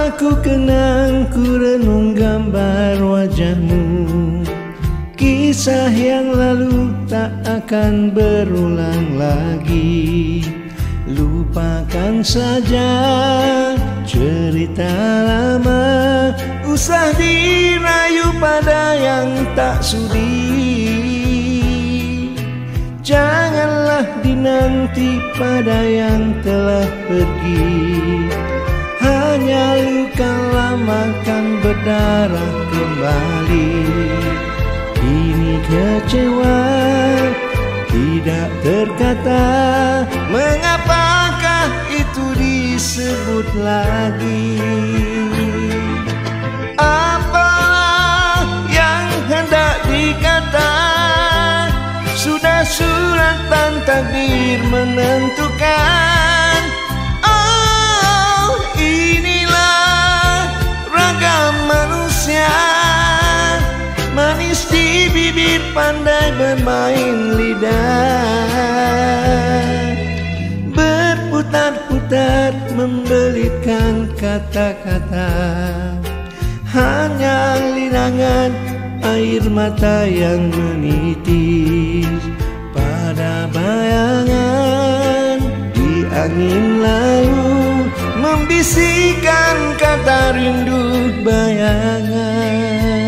Aku kenang, ku renung gambar wajahmu. Kisah yang lalu tak akan berulang lagi. Lupakan saja cerita lama, usah dirayu pada yang tak sudi. Janganlah dinanti pada yang telah pergi. Hanya luka lama kan berdarah kembali. Ini kecewa tidak terkata, mengapakah itu disebut lagi? Apalah yang hendak dikata, sudah suratan takdir menentukan. Oh, inilah ragam manusia, manis di bibir, pandai bermain lidah. Berputar-putar membelitkan kata-kata, hanya linangan air mata yang menitis pada bayangan. Di angin lalu membisikkan kata rindu bayangan.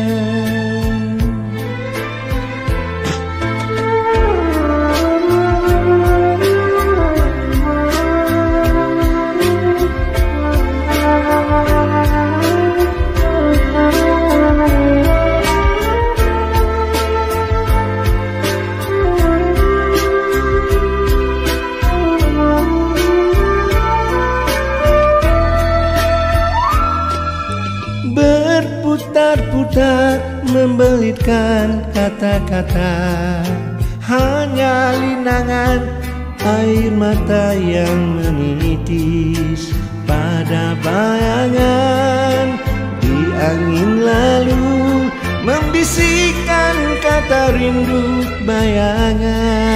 Berputar-putar membelitkan kata-kata, hanya linangan air mata yang menitis pada bayangan. Di angin lalu membisikkan kata rindu bayangan.